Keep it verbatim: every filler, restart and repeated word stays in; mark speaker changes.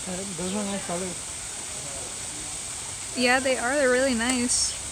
Speaker 1: Uh, Those are nice colors.
Speaker 2: Yeah, they are. They're really nice.